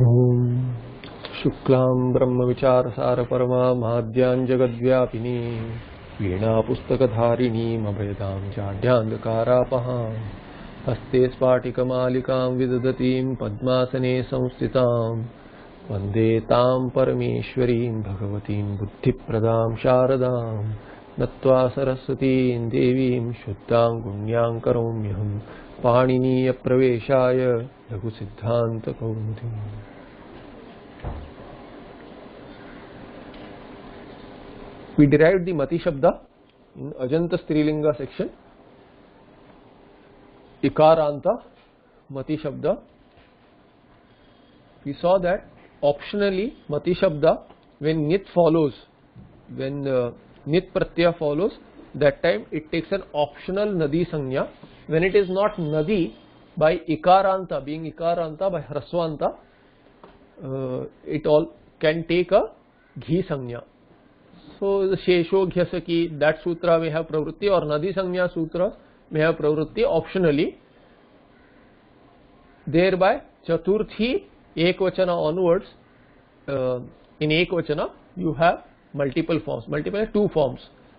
ओम शुक्लां ब्रह्मविचारसार परमा माद्यां जगद्व्यापिनी वीणा पुस्तकधारिणीं अभयदां जाड्यान्धकारापहां हस्ते स्फाटिकमालिकां विदधतीं पद्मासने संस्थितां वन्दे तां परमेश्वरीं भगवतीं बुद्धिप्रदां शारदां नत्वा सरस्वतीं देवीं शुद्धां गुण्यां करोम्यहं पाणिनीयप्रवेशाय लघुसिद्धान्तकौमुदीम्। We derived the Mati Shabda in Ajanta Strilinga section. Ikaranta, Mati Shabda. We saw that optionally Mati Shabda, when Nit follows, when Nit Pratyaya follows, that time it takes an optional Nadi Sanya. When it is not Nadi, by Ikaranta, being Ikaranta, by Hraswanta, it all can take a Ghi Sanya. So the Shesho Ghyasaki, that sutra may have pravritti, or Nadi Sanya sutra may have pravritti optionally. Thereby Chaturthi Ekvachana onwards, in Ekvachana you have multiple forms, two forms.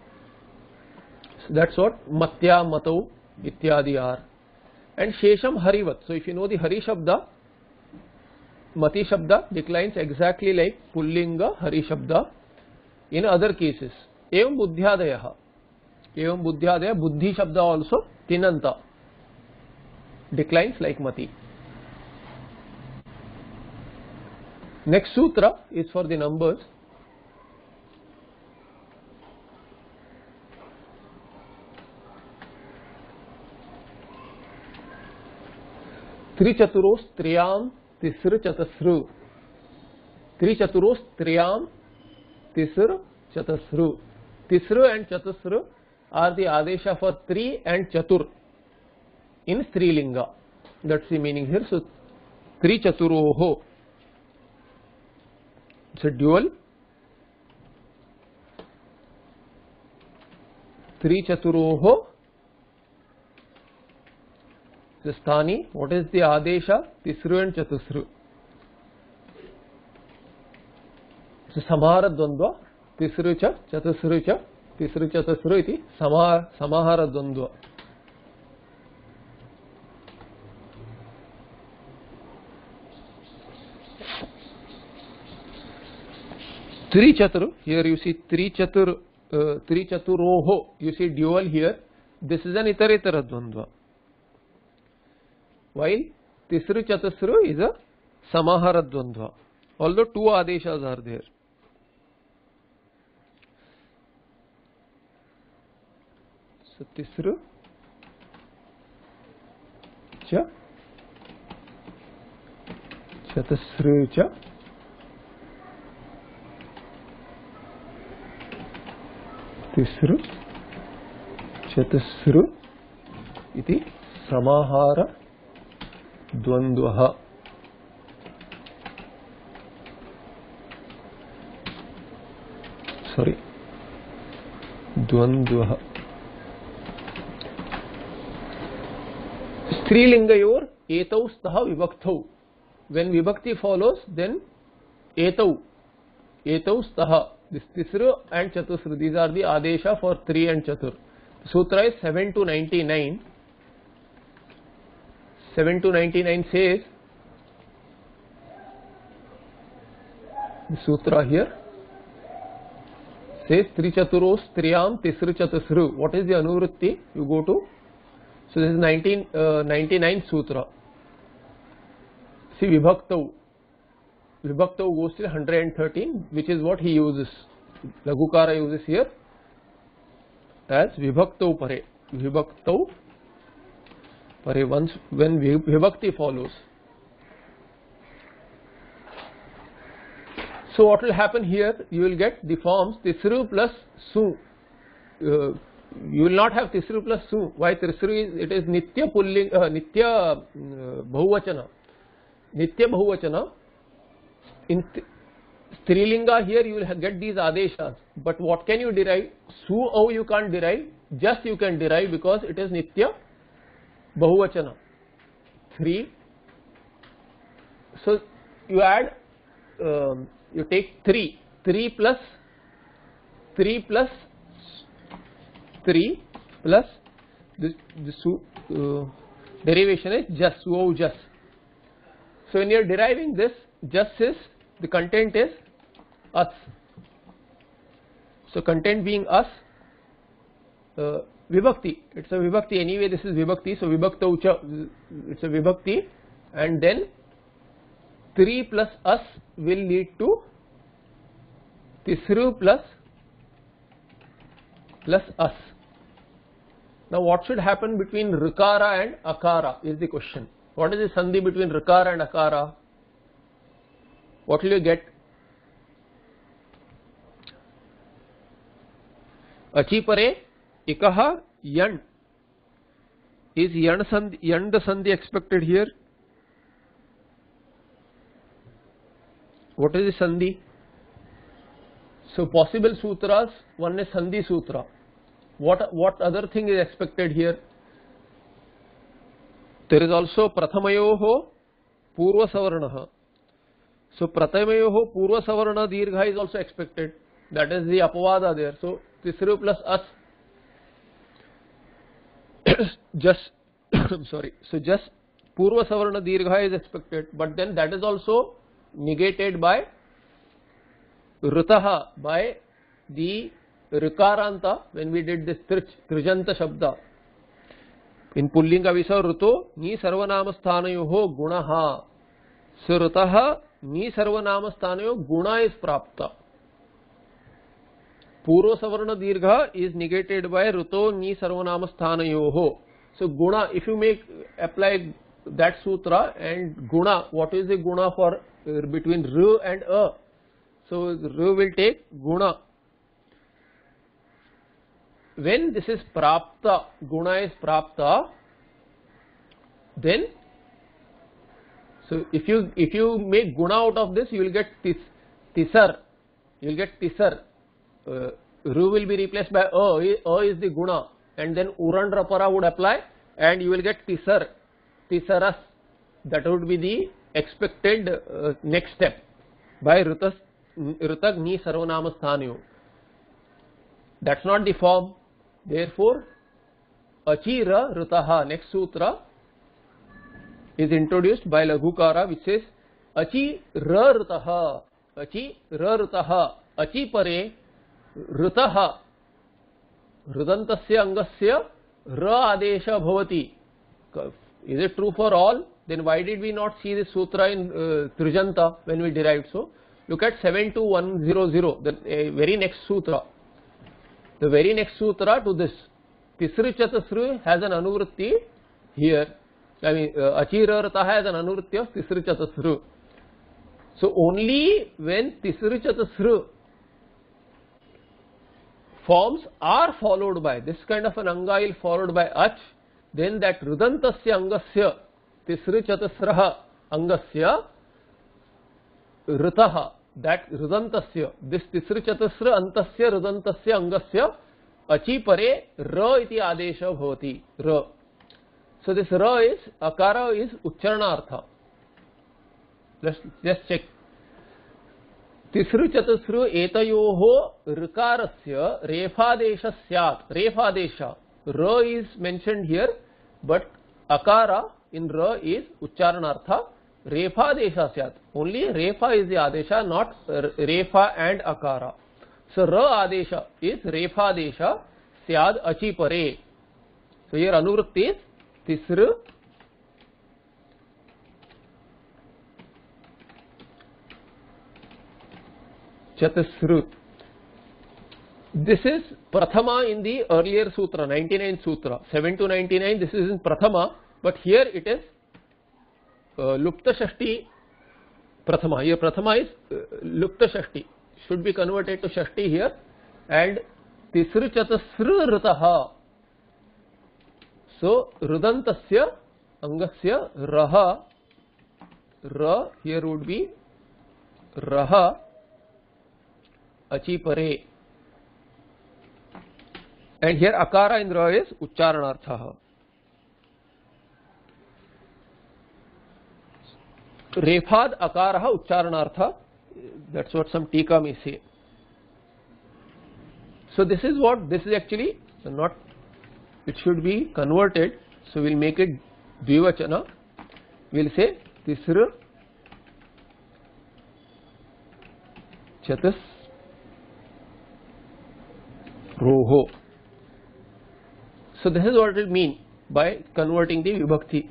So that's what Matya, Matau, Ityadi are. And Shesham Harivat. So if you know the Hari Shabda, Mati Shabda declines exactly like Pullinga Hari Shabda in other cases. Evam Buddhyadayaha. Evam Buddhyadaya, Buddhi Shabda also, Tinanta, declines like Mati. Next sutra is for the numbers. Trichaturos Triyam Tisr Chatasru. Trichaturos Triyam Tisr Chatasru. Tisru and Chatasru are the Adesha for 3 and Chatur in Strilinga. That's the meaning here. So Trichaturoho. It's a dual. Trichaturoho. The Sthani. What is the Adesha? Tisru and Chatusru. So Samahara Dvandva. Tisru cha, Chatusru cha, Tisru Chatusru iti Samahara Dvandva. Trichatur, here you see Trichaturoho, you see dual here. This is an Itaretara Dvandva. While Tisru Chatusru is a Samahara Dvandva. Although two Adeshas are there. So Tisru cha, Chatusru cha, Tisru Chatusru iti Samahara Dvandvaha. Sorry, Dvandvaha. Strilingayor etau staha vibhaktau. When vibhakti follows, then etau staha. This Tisru and Chatusru, these are the Adesha for 3 and Chatur. Sutra is 7 to 99. 7 to 99 says, the sutra here says Trichaturos Triyam Tisru Chatusru. What is the Anuvritti? You go to, so this is 99 sutra. See Vibhaktau. Vibhaktau goes till 113, which is what he uses. Lagukara uses here as Vibhaktau Pare. Vibhaktau Pare, once when Vibhakti follows. So what will happen here? You will get the forms Tisru plus Su. You will not have Tisru plus Su. Why Tisru is? It is Nitya Pulling, Nitya Bahuvachana. Nitya Bahuvachana. In Strilinga here you will get these Adeshas. But what can you derive? Su au you can't derive. Just you can derive because it is Nitya Bahuvachana. 3. So you add, you take 3 plus 3 plus 3 plus this derivation is just, so just. So when you are deriving this, just is, the content is us. So content being us, vibhakti, it's a vibhakti anyway, this is vibhakti, so vibhakta ucha, it's a vibhakti, and then 3 plus us will lead to tisru plus us. Now what should happen between rikara and akara is the question. What is the sandhi between rikara and akara? What will you get? Achipare ikaha yan. Is yan the sandhi expected here? What is the sandhi? So possible sutras, one is sandhi sutra. What other thing is expected here? There is also prathamayoho purva savarnaha. So prathamayoho purva savarna dirgha is also expected. That is the apavada there. So tisru plus us. Just sorry. So just purva savarna dirgha is expected, but then that is also negated by rutaha, by the rikaranta when we did this trijanta shabda. In pullinga visa ruto ni sarvanama sthanayoho gunaha. So rutaha ni sarvanama sthanayoho guna is prapta. Purva savarna dirgha is negated by ruto ni sarvanama sthanayoho. So guna, if you apply that sutra and guna, what is the guna for between r and a? So r will take guna. When this is prapta, guna is prapta, then so if you make guna out of this, you will get tisar. You will get tisar. Ru will be replaced by a is the guna, and then uran rapara would apply, and you will get tisar, tisaras. That would be the expected next step by ritag ni sarvanama sthanayo. That's not the form. Therefore, achira ritaha, next sutra, is introduced by Laghukara, which says achi ra ritaha, achi ra ritaha, achi pare ritaha, rudantasya angasya ra adesha bhavati. Is it true for all? Then why did we not see this sutra in Trijanta when we derived? So look at 72100, the very next sutra. The very next sutra to this, Tisru Chatasru has an anuvritti here. I mean, Achira Rataha has an anuvritti of Tisru Chatasru. So only when Tisru Chatasru forms are followed by this kind of an anga is followed by ach, then that Rudantasya Angasya Tisru Chatasraha Angasya Ritaha, that Rudantasya, this Tisru Chatasra Antasya Rudantasya Angasya achi pare ra iti adesha bhavati, ra. So this ra is, akara is uchcharanartha. Let's just check. Tisru chatasru etayoho rikarasya refadesha syat. Refadesha. Ra is mentioned here, but akara in ra is uchcharanartha. Refadesha syat. Only refa is the adesha, not refa and akara. So ra adesha is refadesha syad achi pare. So here anuvritti is tisru chatasru. This is prathama in the earlier sutra, 99 sutra, 7 to 99. This is in prathama, but here it is lupta shashti prathama. Here prathama is lupta shashti, should be converted to shashti here, and tisru chatasru ritaha. So rudantasya angasya raha, ra here would be raha achi pare, and here akara in ra is uchcharanartha. Refad akarah uchcharanartha. That's what some tika may say. So this is what, this is actually not, it should be converted. So we'll make it dvivachana. We'll say tisra chatus roho. So this is what it means by converting the vibhakti.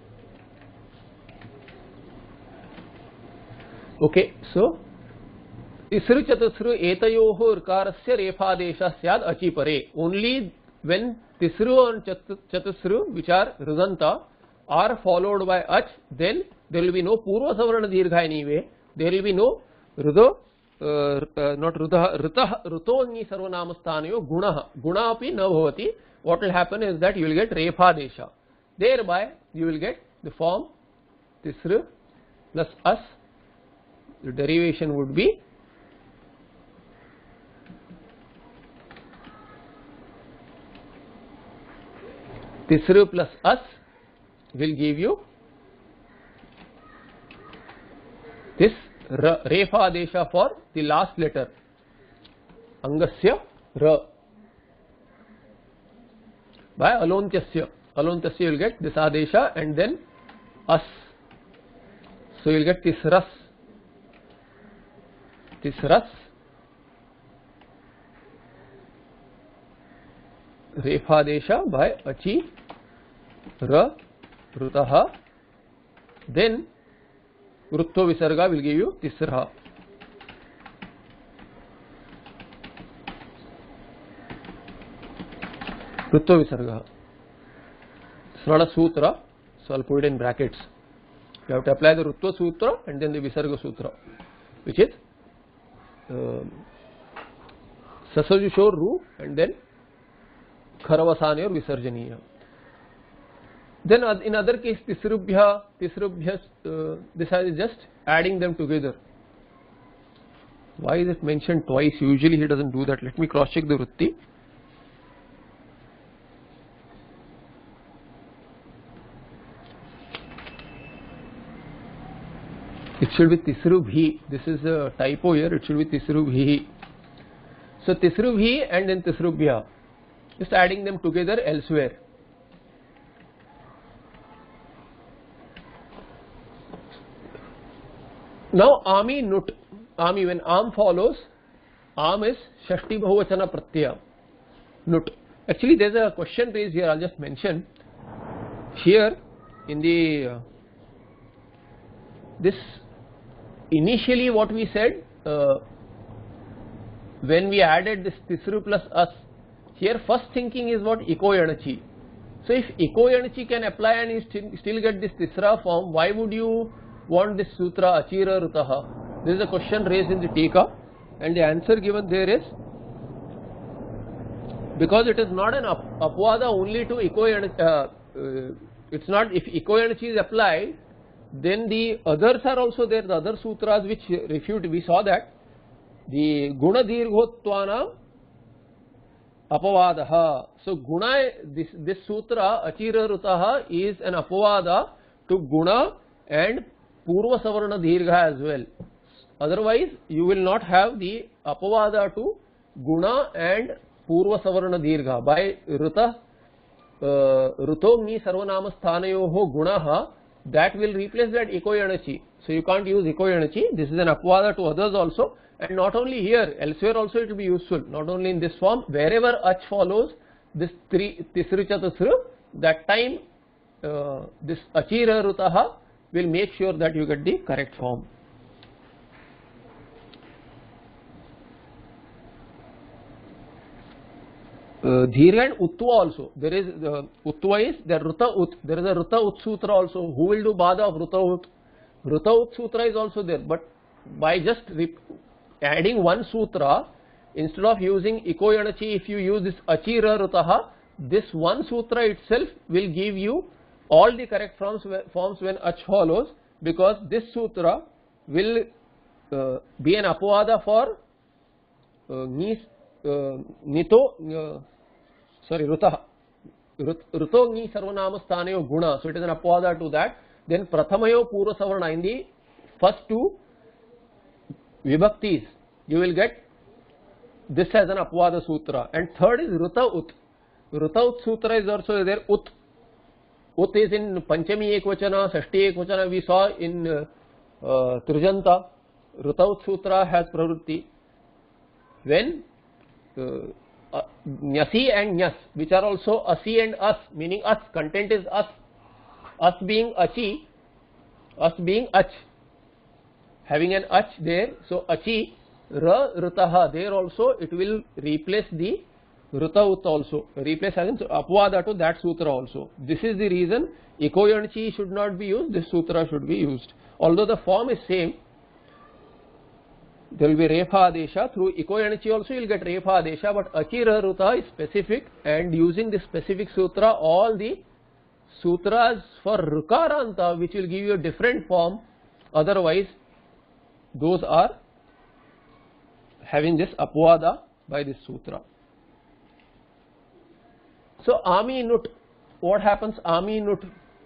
Okay, so tisru chatusru etayoho urkarasya refadesha syad achi pare. Only when tisru and chatusru, which are rudanta, are followed by ach, then there will be no purva savarna dirgha anyway. There will be no rudo, not rudha, rutoni sarvanamastanayo gunaha. Guna api na bhavati. What will happen is that you will get refadesha. Thereby you will get the form tisru plus as. The derivation would be tisru plus as will give you this refadesha for the last letter angasya ra. By alontyasya you will get this adesha and then as. So you will get tisras refadesha by achi ra rutaha, then rutto visarga will give you tisra. Rutto visarga. It's not a sutra, so I'll put it in brackets. You have to apply the rutto sutra and then the visarga sutra, which is sasajushor ru and then kharavasane or visarjaniya. Then in other case tisrubhya, this is just adding them together. Why is it mentioned twice? Usually he doesn't do that. Let me cross check the vrutti. It should be tisrubhi. This is a typo here. It should be tisrubhi. So tisrubhi and then tisrubhya. Just adding them together elsewhere. Now ami nut. Ami, when am follows, am is shashti bahuvachana pratyaya. Nut. Actually there is a question raised here. I'll just mention. Here in the this initially what we said when we added this tisru plus as, here first thinking is what ikoyanachi. So if ikoyanachi can apply and you still get this tisra form, why would you want this sutra achira rutaha? This is a question raised in the tika, and the answer given there is because it is not an apvada only to ikoyanachi. It's not, if ikoyanachi is applied, then the others are also there, the other sutras which refute. We saw that the guna dirghottvana apavadaha. So guna, this sutra achira rutaha is an apavada to guna and purva savarna dirgha as well. Otherwise you will not have the apavada to guna and purva savarna dirgha. By ruta rutogni sarvanama sthanayoho gunaha, that will replace that ikoyanachi. So you can't use ikoyanachi. This is an apvada to others also, and not only here, elsewhere also it will be useful. Not only in this form, wherever ach follows this tisru chatusru, that time this achira rutaha will make sure that you get the correct form. Dhirga and Uttva also. There is Uttva is there Ruta Ut. There is a Ruta Ut Sutra also. Who will do Bada of Ruta Ut? Ruta Ut Sutra is also there. But by just adding one Sutra, instead of using Ikoyanachi, if you use this Achira Rutaha, this one Sutra itself will give you all the correct forms when Ach follows, because this Sutra will be an Apavada for Nito. Sorry, Rutaha. Rutogni sarvanama sthanayo guna. So it is an apvada to that. then Pratamayo Purva Savarna, in the first two vibhaktis, you will get this as an Apvada Sutra. And third is Ruta Ut. Ruta Ut Sutra is also there. Ut. Ut is in Panchami Ekvachana, Shashti Ekvachana, we saw in Trijanta. Ruta Ut Sutra has pravritti. When Nyasi and Nyas, which are also Asi and As, meaning us, content is us. Us being Achi, us being Ach, having an Ach there, so Achi, Ra, Rutaha, there also it will replace the Ruta Ut also, replace as in Apvada to that sutra also. This is the reason Eko Yanchi should not be used, this sutra should be used. Although the form is same, there will be Refa Adesha, through Eko Yanchi also you will get Refa Adesha, but Achi, Ra, Ruta is specific, and using this specific sutra, all the sutras for Rukaranta, which will give you a different form, otherwise those are having this Apvada by this sutra. So Ami Nut, what happens? Ami Nut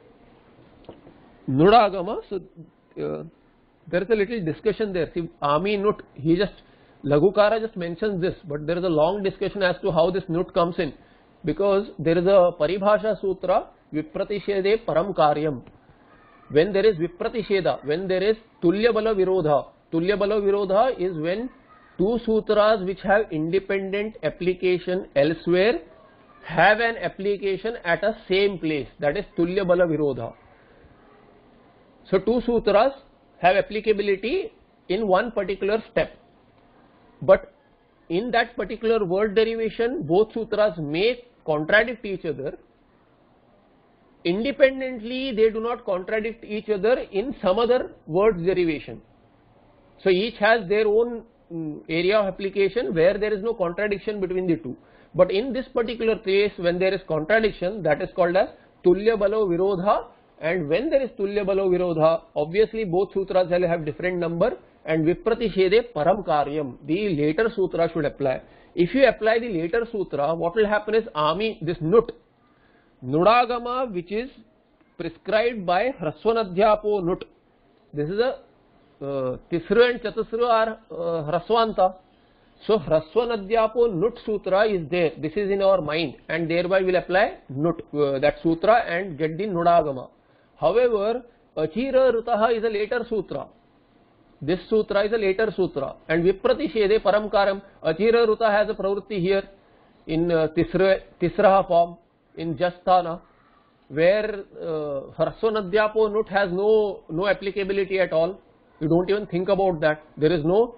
Nudagama. So there is a little discussion there. See, Ami Nut, he just Lagukara just mentions this, but there is a long discussion as to how this Nut comes in, because there is a Paribhasha Sutra, Vipratishede Param Karyam. When there is Vipratisheda, when there is Tulya Bala Virodha. Tulya Bala Virodha is when two sutras which have independent application elsewhere have an application at a same place, that is Tulya Bala Virodha. So two sutras have applicability in one particular step, but in that particular word derivation both sutras may contradict each other. Independently they do not contradict each other in some other words derivation. So each has their own area of application where there is no contradiction between the two. But in this particular case, when there is contradiction, that is called as Tulya Balo Virodha, and when there is Tulya Balo Virodha, obviously both sutras will have different number, and Vipratishede Param Karyam, the later sutra should apply. If you apply the later sutra, what will happen is Ami, this Nut, Nudagama, which is prescribed by Hrasvanadhyapo Nut. This is a Tisru and Chatusru are Hrasvanta. So Hrasvanadhyapo Nut Sutra is there. This is in our mind, and thereby will apply Nut, that sutra, and get the Nudagama. However, Achira Rutaha is a later sutra. This sutra is a later sutra, and Vipratishede Paramkaram. Achira Ruta has a pravritti here in Tisraha form in Jasthana, where Hrasvanadhyapo Nut has no applicability at all. You don't even think about that. There is no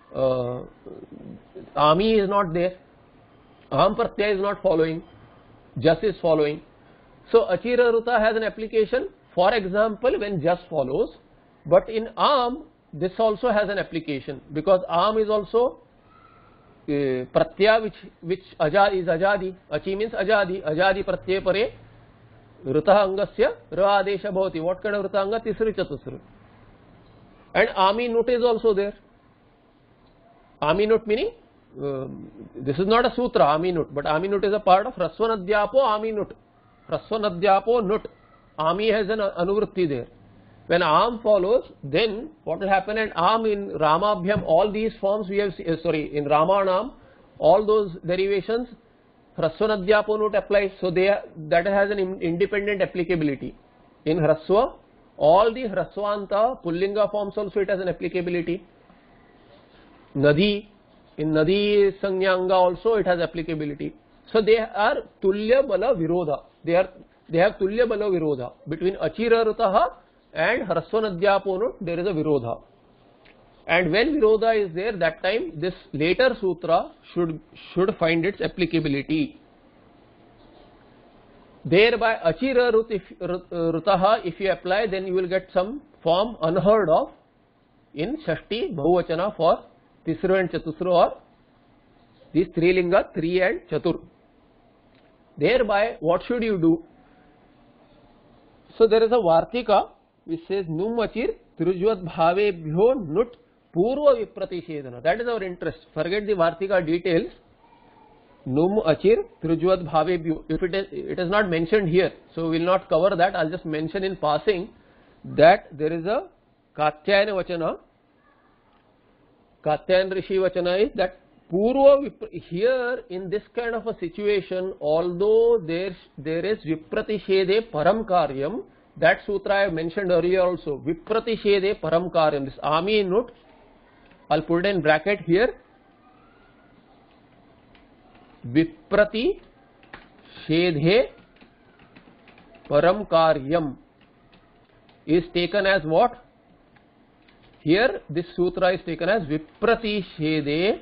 Ami is not there, Aham Pratyaya is not following, Jas is following. So Achira Ruta has an application, for example, when Jas follows, but in Aham this also has an application, because Aham is also Pratyaya which Ajadi is Ajadi. Achi means Ajadi, Ajadi Pratyaya Pare Ruta Angasya Ra Adesha Bhavati. What kind of Ruta Anga? Tisri Chatusru. And Ami Nut is also there. Ami Nut meaning, this is not a sutra, Ami Nut, but Ami Nut is a part of Hrasvanadhyapo Ami Nut. Hrasvanadhyapo Nut. Ami has an anuvritti there. When Am follows, then what will happen? And Am in Ramabhyam, all these forms we have, in Ramanam, all those derivations, Hrasvanadhyapo Nut applies. So that has an independent applicability. In Hrasva, all the Hrasvanta, Pullinga forms also it has an applicability. Nadi, in Nadi Sanyanga also it has applicability. So they are Tulya Bala Virodha. They have Tulya Bala Virodha. Between Achira Rutaha and Hrasvanadhyapo Nut there is a Virodha. And when Virodha is there, that time this later sutra should find its applicability. Thereby Achira Rutaha, if you apply, then you will get some form unheard of in Shashti Bahuvachana for Tisru and Chatusru, or these three linga, 3 and Chatur. Thereby what should you do? So there is a Vartika which says Num Achir Tirujvat Bhavebhyo Nut Purva Vipratishedana. That is our interest. Forget the Vartika details. Num Achir Tirujvat Bhavebhyo. If it is not mentioned here, so we will not cover that. I will just mention in passing that there is a Katyayana Vachana. Katyayana Rishi Vachana is that Purva here in this kind of a situation, although there is Vipratishede Param Karyam, that sutra I have mentioned earlier also. Vipratishede Param Karyam. This Ami Nut, I'll put it in bracket here. Viprati Shedhe Param Karyam is taken as what? Here this sutra is taken as Viprati Shedhe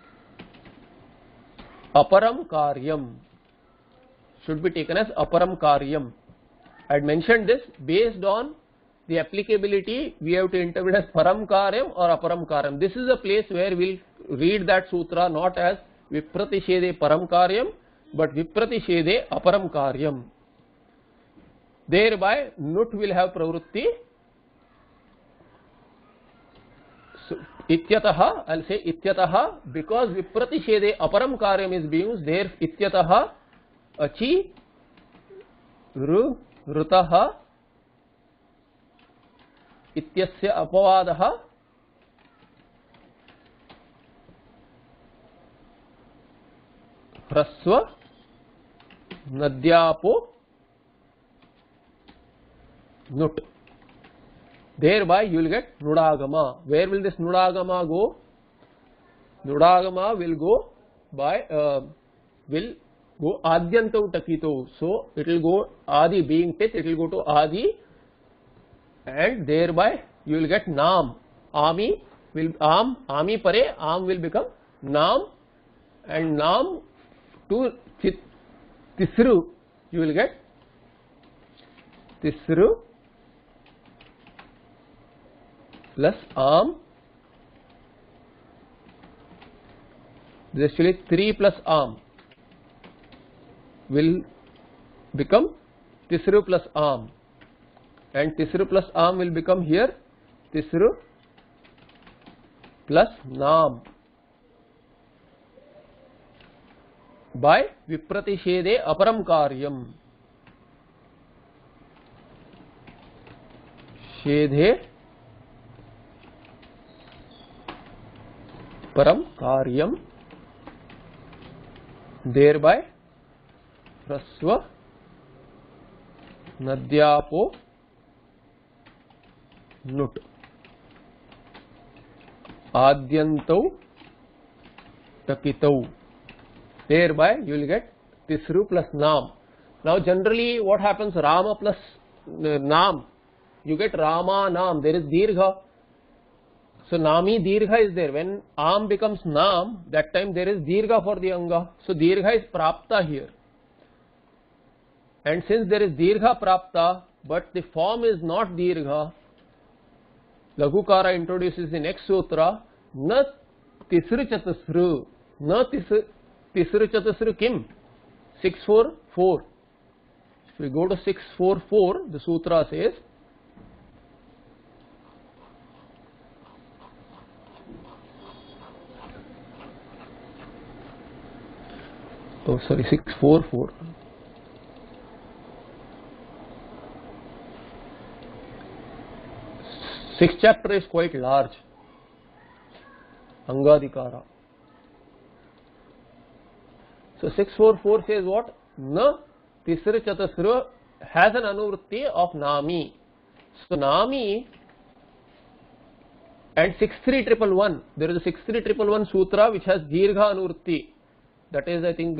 Aparam Karyam. Should be taken as Aparam Karyam. I had mentioned this based on the applicability. We have to interpret as Param Karyam or Aparam Karyam. This is a place where we'll read that sutra not as Vipratishede Param Karyam, but Vipratishede Aparam Karyam. Thereby, Nut will have pravrutti. So, Ityataha, I'll say Ityataha, because Vipratishede Aparam Karyam is being used, there Ityataha, Achi, Rutaha, Ityasya Apavadaha, Hrasva, Nadyapo, Nut. Thereby you will get Nudagama. Where will this Nudagama go? Nudagama will go by will go Adyantau Takito. So it will go Adi being Tit, it will go to Adi, and thereby you will get Nam. Ami will Ami Pare, Am will become Nam, and Nam to Tisru you will get Tisru plus Am. This is actually 3 plus Am will become Tisru plus Am, and Tisru plus Am will become here Tisru plus Nam by Vipratishede Aparam Karyam. Shedhe Param Karyam. Thereby Hrasva Nadyapo Nut Adyantau Takitau. Thereby you will get Tisru plus Nam. Now generally what happens, Rama plus Nam, you get Rama Nam, there is Dirgha. So Nami Dirgha is there. When Am becomes Nam, that time there is Dirgha for the Anga. So Dirgha is Prapta here. And since there is Dirgha Prapta, but the form is not Dirgha, Laghukara introduces the next sutra, Na Tisru Chatusru. Na Tisru Chatusru Kim? 644. If we go to 644, the sutra says, oh sorry, 644. Sixth chapter is quite large. Angadikara. So 644 says what? Na Tisra Chatusra has an anuvritti of Nami. So Nami and 63111. There is a 63111 sutra which has Dirgha anuvritti. That is, I think,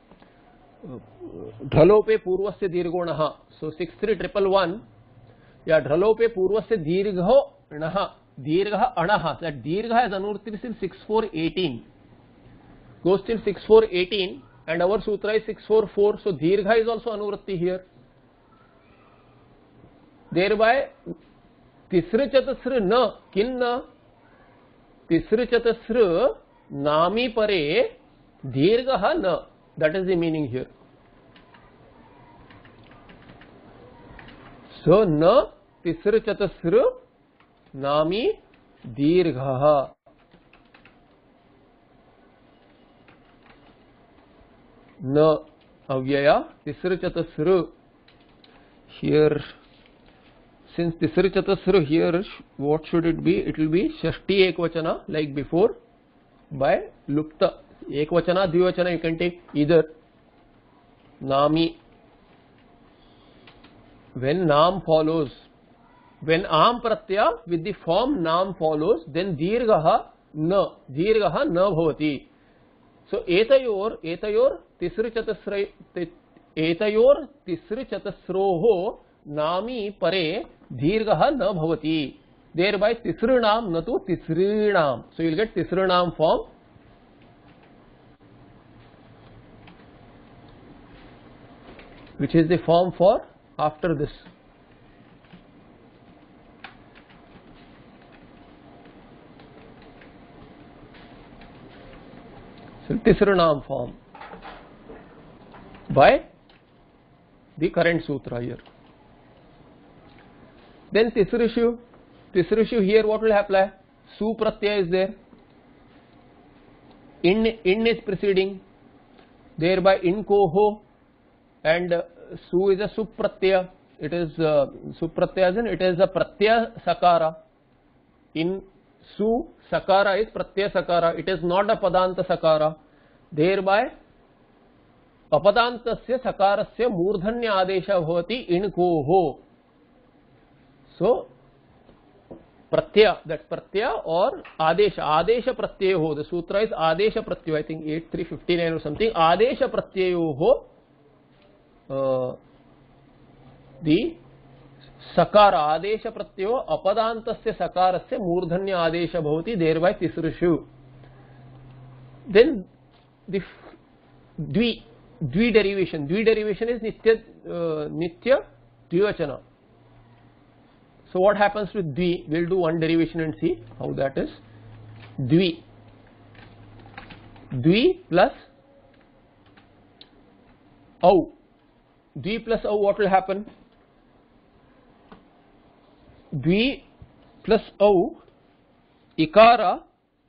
Dhralope Purvasya Dirgonaha. So 63111. Yeah, Dhralope Purvasya Dirgho Naha. Dirgha Anaha. That Dirgha has anurti till 6418. Goes till 6418, and our sutra is 644. So Dirgha is also anurti here. Thereby Tisra Chatusra Na Kinna Tisra Chatusra Nami Pare Dirgha Na. That is the meaning here. So Na Tisra Chatusra Nami Dirgha. Na Avyaya Tisra Chatusra. Here since Tisri Chatusra here, what should it be? It will be Shashti Ekvachana like before by Lupta. Ekvachana, Dvivachana, you can take either. Nami. When Nam follows, when Am Pratyaya with the form Nam follows, then Dirghaha Na bhavati. So Etayor Tisri Chatusroho Nami Pare Dirghaha na bhavati. Thereby Tisrinam na to Tisrinam. So you will get Tisrinam form. Which is the form for after this. So Tisrinam form by the current sutra here. Then Tisrishu here what will apply? Su pratyaya is there. In is preceding. Thereby in koho. And Su is a Supratyaya. It is Supratyaya, it is a Pratyaya Sakara. In Su, Sakara is Pratyaya Sakara. It is not a Padanta Sakara. Thereby, Apadantasya Sakarasya Murdhanya Adesha Bhavati in Koho. So, Pratyaya, that's Pratyaya or Adesha. Adesha Pratyayo. The sutra is Adesha Pratyayo. I think 8359 or something. Adesha Pratyayo. The Sakara Adesha Pratyayo Apadantasya Sakarasya Murdhanya Adesha Bhavati, thereby Tisrishu. Then the Dvi derivation. Dvi derivation is Nitya Dvivachana. So what happens with Dvi? We'll do one derivation and see how that is. Dvi plus Au. Dvi plus Au, what will happen? Dvi plus Au, Ikara,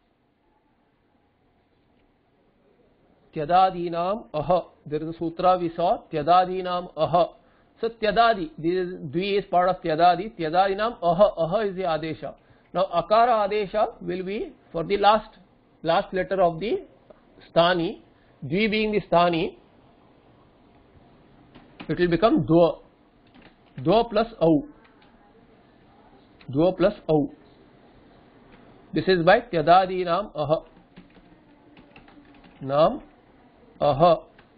Tyadadinam Aha. There is a sutra we saw, Tyadadinam Aha. So Tyadadi, Dvi is part of Tyadadi, Tyadadinam Aha. Aha is the Adesha. Now Akara Adesha will be for the last letter of the Sthani, Dvi being the Sthani. It will become Dwa. Dwa plus Au. Dwa plus Au. This is by Tyadadi Nam Aha. Nam Aha.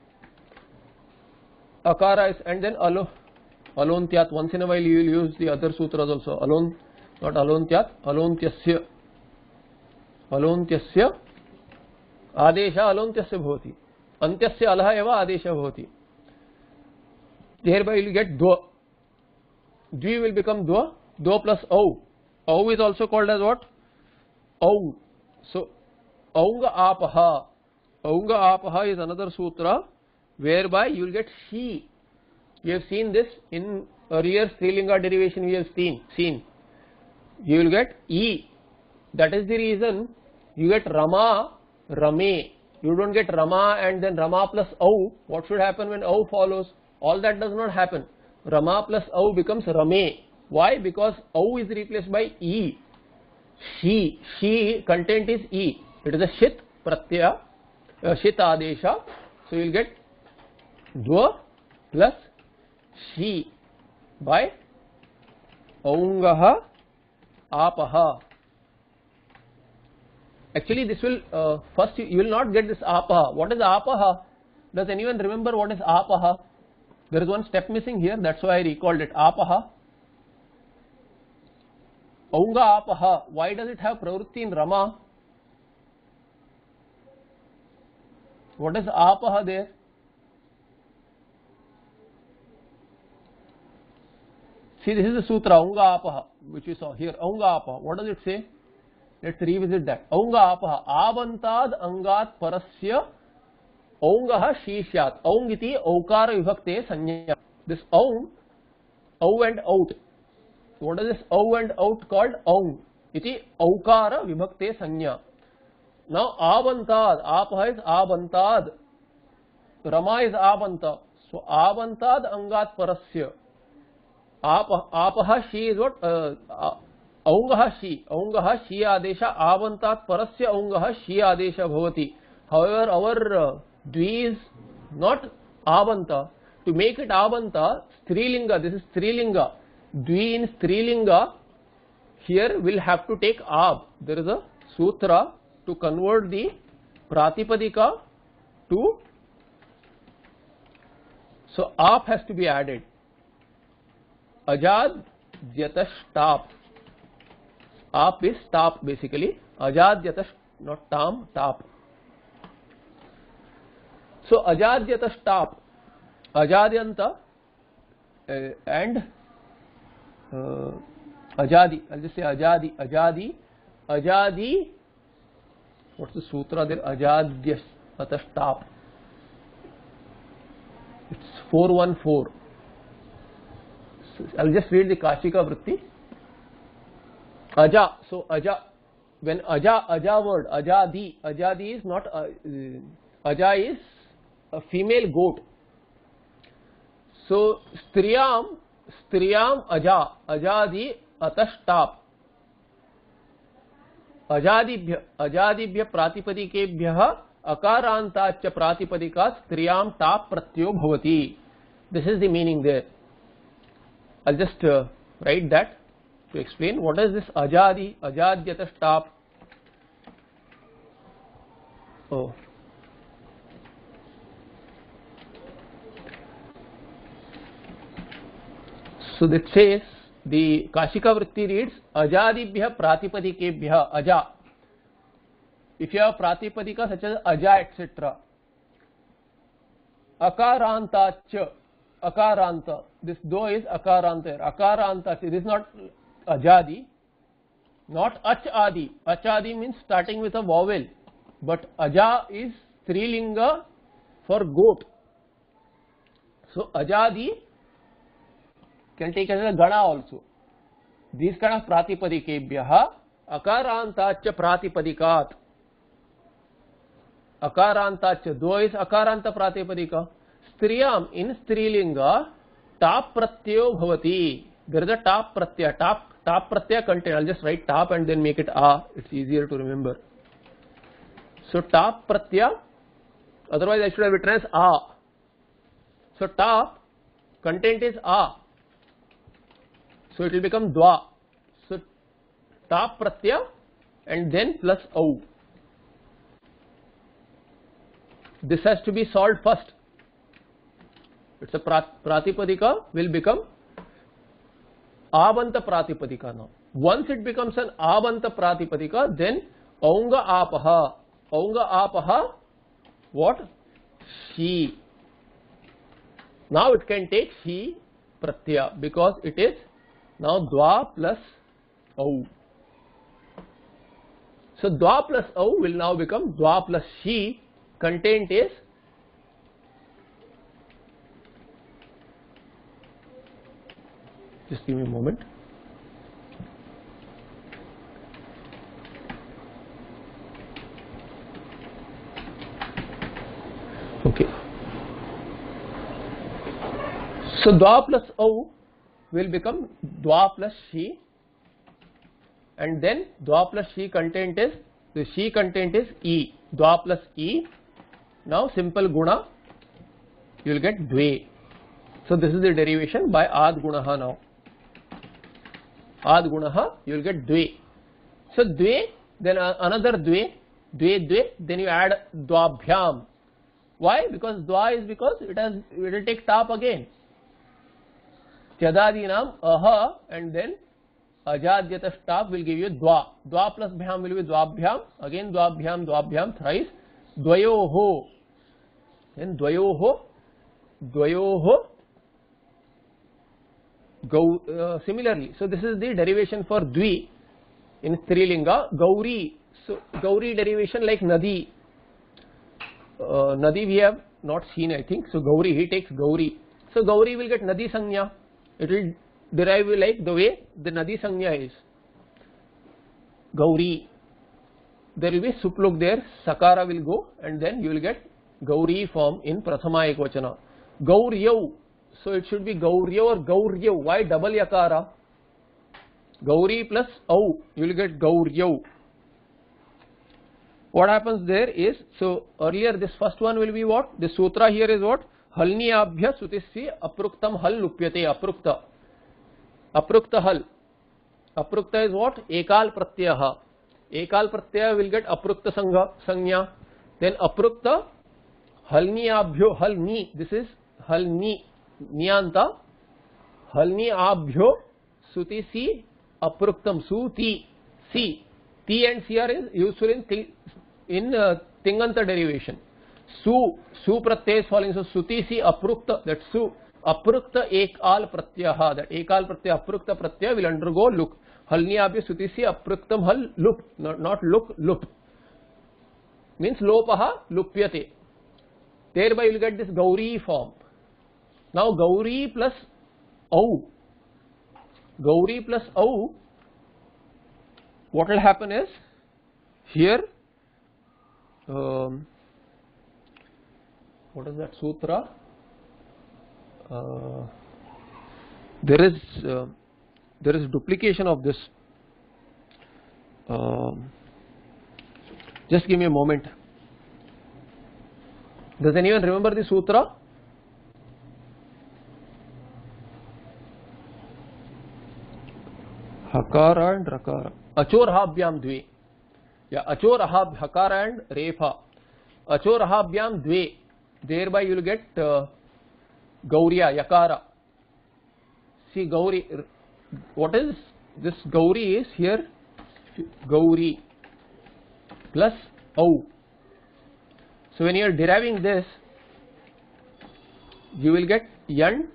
Akara is, and then Alontyat. Once in a while you will use the other sutras also. Not Alontyat, Alontyasya. Alontyasya. Adesha Alontyasya bhavati. Antyasya Alaha eva Adesha bhavati. Thereby you will get Dwa. Dvi will become Dwa. Dwa plus Au. Au is also called as what? Au. So, Aunga Apaha. Aunga Apaha is another sutra whereby you will get She. We have seen this in earlier Strilinga derivation we have seen. You will get E. That is the reason you get Rama, Rame. You don't get Rama and then Rama plus Au. What should happen when Au follows? All that does not happen. Rama plus Au becomes Rame. Why? Because Au is replaced by E. She content is E. It is a Shit Pratyaya, Shit Adesha. So you will get Dwa plus She by Aungaha Apaha. Actually this will, first you will not get this Apaha. What is Apaha? Does anyone remember what is Apaha? There is one step missing here, that's why I recalled it. Apaha. Aunga Apaha. Why does it have pravritti in Rama? What is Apaha there? See, this is the sutra Aunga Apaha which we saw here. Aunga Apaha. What does it say? Let's revisit that. Aunga Apaha. Abantad Angat Parasya Aungaha Shishyat. Aung iti Aukara Vibhakte Sanya. This Aung, Au and Out. What is this Au and Out called? Aung iti Aukara Vibhakte Sanya. Now Abantad, Apaha is Abantad, Rama is Abanta. So Abantad Angat Parasya. आपः शी is what औंगः शी आदेश आबन्तात् परस्य औंगः शी आदेश भवति. However, our dvi is not abanta. To make it abanta, strilinga, this is strilinga. Dvi in strilinga, here will have to take ab. There is a sutra to convert the pratipadika to, so ap has to be added. Ajad yatash tap. Ap is tap basically. Ajad yatash, not tam, tap. So ajad yatash tap. Ajadyanta and ajadi. I'll just say ajadi. What's the sutra there? Ajadyas atastap. It's 414. So I'll just read the Kashika Vritti. Aja. So aja. When aja word, ajadi is not aja is a female goat. So striyam ajadi atastap. अजादिभ्य प्रातिपदिकेभ्यः अकारान्ताच्च प्रातिपदिकात् स्त्रियां top प्रत्ययो भवति. This is the meaning there. I'll just write that to explain what is this ajadi, ajadyatah tap. Oh. So that says, the Kashika Vritti reads ajadibhya pratipadikebhya aja. If you have pratipadika such as aja etc. Akarantacha, akaranta, this do is akaranta. Akarantacha, this is not ajadi, not achadi. Achadi means starting with a vowel, but aja is strilinga for goat. So ajadi can take as a gana also. These kind of pratipadikebhyaha akarantacha pratipadikat. Akarantacha, do is akaranta pratipadika. Striyam in strilinga tap pratyayo bhavati. There is a tap pratyaya. Tap pratyaya content. I'll just write tap and then make it a. It's easier to remember. So tap pratyaya. Otherwise I should have written as a. So tap content is a. So it will become dwa. So tap pratyaya and then plus au. This has to be solved first. It's a pratipadika will become abanta pratipadika now. Once it becomes an abanta pratipadika, then aunga apaha. Aunga apaha, what? She. Now it can take she pratyaya because it is now dwa plus au. So dwa plus au will now become dwa plus she. Content is just give me a moment. Okay. So dwa plus au will become dwa plus she, and then dwa plus she content is, the she content is e, dwa plus e. Now simple guna, you will get dve. So this is the derivation by ad gunaha now. Ad gunaha, you will get dve. So dve, then another dve, then you add dvabhyam. Why? Because dwa is because it will take tap again. Chadadinam aha and then ajadyatah tap will give you dwa. Dwa plus bhyam will be dvabhyam. Again dvabhyam thrice. Dvayoho. Then dvayoho. Similarly, so this is the derivation for dvi in strilinga. Gauri. So Gauri derivation like nadi. Nadi we have not seen, I think. So Gauri, he takes Gauri. So Gauri will get nadi sanya. It will derive like the way the nadi sanya is. Gauri. There will be supluk there. Sakara will go and then you will get Gauri form in Prathama Ekvachana. Gauryav. so it should be Gaurya or Gaurya. Why double yakara? Gauri plus au, you will get Gaurya. What happens there is, so earlier this first one will be what? The sutra here is what? Halni abhya sutissi apruktam hal lupyate. Aprukta. Aprukta hal. Aprukta is what? Ekal pratyaha. Ekal pratyaya will get aprukta sangya. Then aprukta halni abhyo, halni. This is halni. Niyanta. Halni abhyo sutisi apruktam. Suti. Si. T and C are useful in Tinganta derivation. Su pratyaya is falling, so suti si aprukta, that's su. Aprukta ekal pratyaha, that ekal pratyaya, aprukta pratyaya will undergo luk. Halni abhya suti si apruktam hal lup, not luk, lup. Means lopaha lupyate. Thereby you will get this Gauri form. Now Gauri plus au. Gauri plus au, what will happen is, here, what is that sutra? There is duplication of this. Just give me a moment. Does anyone remember the sutra? Hakara and Rakara. Achorhabhyam dve. Yeah, Achorahab, Hakara and Refa. Achorhabhyam dve. Thereby you will get Gauriya, Yakara. See Gauri, what is this Gauri is here? Gauri plus au. So when you are deriving this, you will get Yan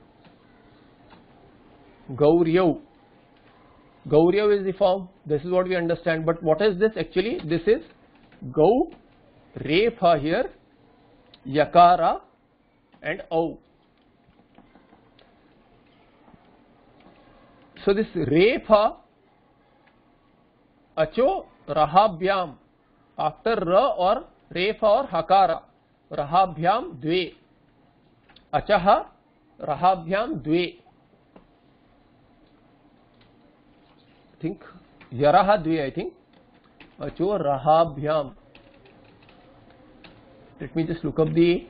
Gauriyau. Gauriyau is the form, this is what we understand, but what is this actually? This is Gau, Refa here, Yakara and Au. So this Refa, Acho, Rahabhyam, after Ra or Refa or Hakara, Rahabhyam Dve, Achaha, Rahabhyam Dve. I think Yaraha Dve, I think. Acho Rahabhyam. Let me just look up the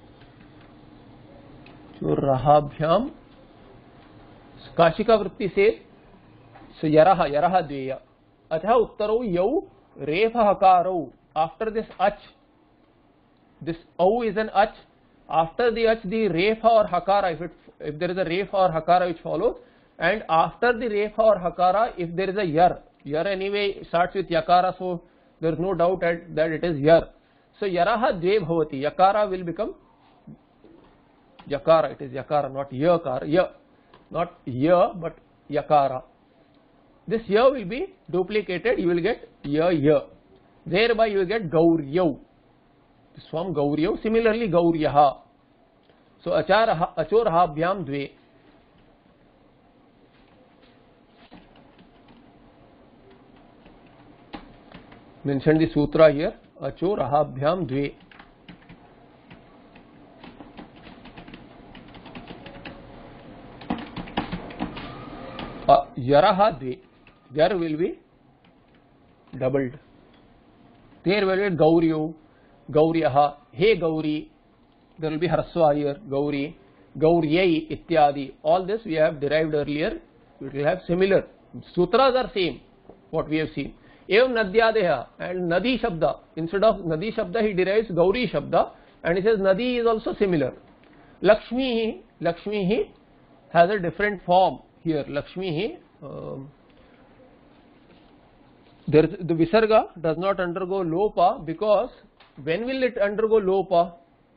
Acho Rahabhyam. Kashika Vritti says, so Yaraha Dveya. Atha Uttaro Yau Refa Hakaro. After this Ach, this Au is an Ach. After the Ach, the Refa or Hakara, if there is a Refa or Hakara which follows, and after the Refa or Hakara, if there is a Yar anyway starts with Yakara, so there is no doubt that it is Yar. So Yaraha Dve Bhavati, Yakara will become Yakara, it is Yakara, not Yakara, not Ya, but Yakara. This Ya will be duplicated, you will get Ya. Thereby you will get Gauriyau. This form Gauriyau. Similarly Gauriyaha. So Achorhabhyam Dve. Mention the sutra here. Achorhabhyam Dve. Yaraha Dve. Yar will be doubled. There will be Gauriyo, Gauriyaha, Hey Gauri. There will be Harswa here, Gauri, Gauriyai, Ityadi. All this we have derived earlier. It will have similar. Sutras are same, what we have seen. Evam Nadyadeha and Nadi Shabda. Instead of Nadi Shabda, he derives Gauri Shabda and he says Nadi is also similar. Lakshmi has a different form here. Lakshmi, the Visarga does not undergo Lopa, because when will it undergo Lopa?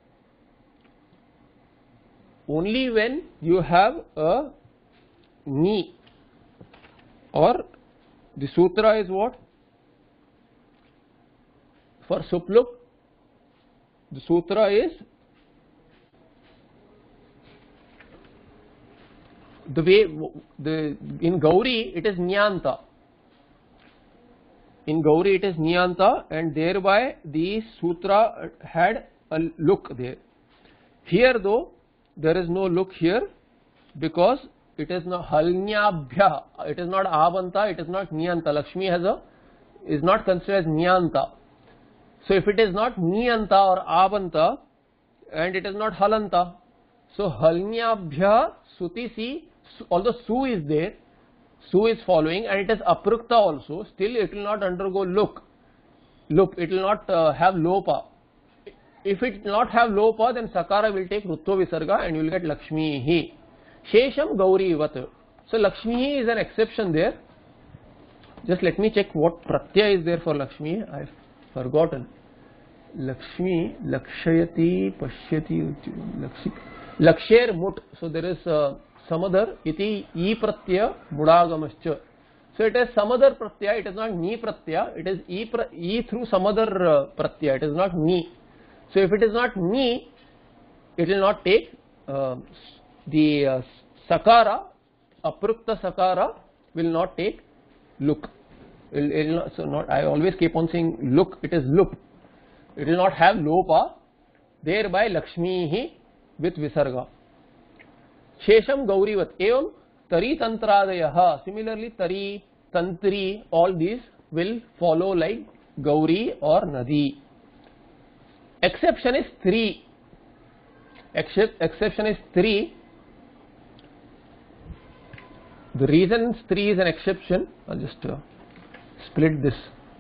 Only when you have a Ni, or the sutra is what? For Supluk, the sutra is the way in Gauri it is Nyanta. In Gauri it is Nyanta, and thereby the sutra had a look there. Here though there is no look here, because it is not halnyabhya, it is not avanta, it is not niyanta. Lakshmi is not considered as niyanta. So if it is not niyanta or avanta and it is not halanta, so halnyabhya sutisi, although su is there, su is following and it is aprukta also, still it will not undergo look, it will not have lopa. If it will not have lopa, then sakara will take rutva visarga and you will get Lakshmi. Shesham Gaurivat. So Lakshmi is an exception there. Just let me check what pratyaya is there for Lakshmi. I have forgotten. Lakshmi, Lakshayati, Pashyati, Laksher Mut. So there is some other iti e pratyaya mudagamascha. So it is some other pratyaya, it is not ni pratyaya, it is e through some other pratyaya, it is not ni. So if it is not ni, it will not take the sakara, aprukta sakara will not take look. It will not, so not, I always keep on saying look, it is loop. It will not have lopa, thereby Lakshmi with visarga. Shesham Gaurivat. Evam Tari Tantradaya. Similarly, Tari, Tantri, all these will follow like Gauri or Nadi. Exception is 3. Exception is 3. The reason 3 is an exception, I'll just split this.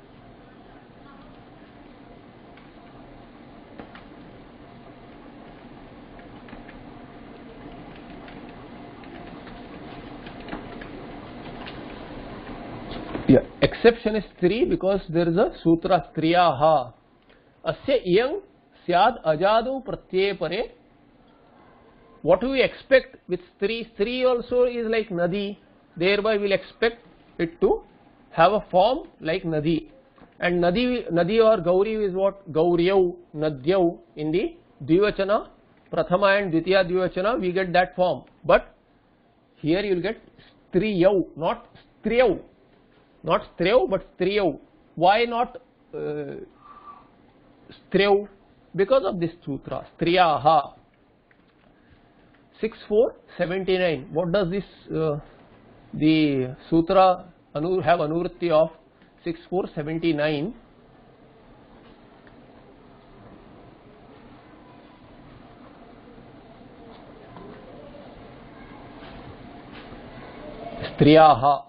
Yeah, exception is 3 because there is a sutra striyaha. Asya iyang syad ajadu pratyaya pare. What do we expect with Stri? Stri also is like Nadi, thereby we will expect it to have a form like Nadi. And Nadi or Gauri is what? Gauryav, Nadyav. In the Dvivachana, Prathama and Dvitiya Dvivachana, we get that form. But here you will get Striyav, not Striyav. Not Striyav, but Striyav. Why not Striyav? Because of this sutra, Striyaha. 6.4.79. What does this the sutra have anuvritti of? 6.4.79. Striyaha.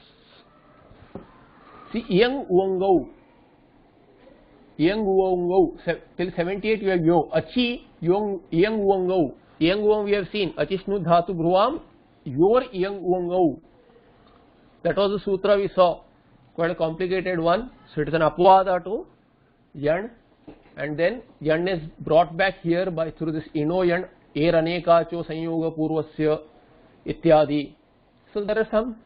See, iyang uangau. Iyang uangau. Till 78 you have yo. Achi iyang uangau. Iyang uang we have seen. Achishnu dhatu bhruvam. Your iyang uangau. That was the sutra we saw. Quite a complicated one. So it is an apvada to yan. And then yan is brought back here by through this ino yan. Er aneka cho sanyoga purvasya ityadi. So there is some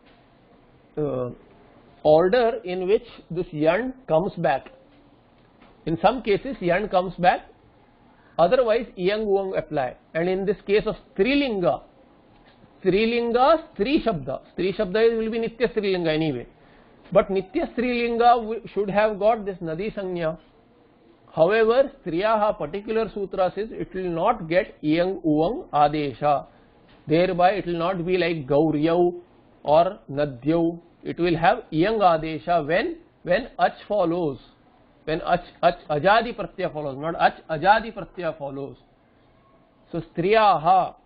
order in which this yan comes back. In some cases yan comes back, otherwise iyang uang apply. And in this case of Strilinga, Stri Shabda will be Nitya Strilinga anyway. But Nitya Strilinga should have got this Nadi Sanya. However, Striyaha particular sutra says it will not get iyang uang adesha. Thereby it will not be like Gauryav or Nadyav. It will have iyang adesha when ach follows. When ach ajadi pratyaya follows, not ach ajadi pratyaya follows. So Striyaha,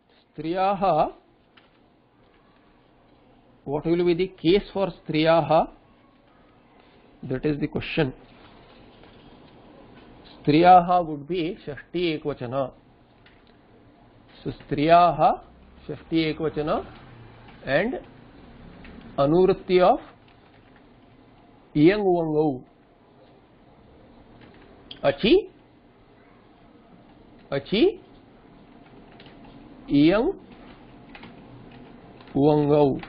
what will be the case for Striyaha? That is the question. Striyaha would be Shashti Ekvachana. So Striyaha, Shashti Ekvachana, and anuvritti of iyang uangau. Achi, iyang uangau.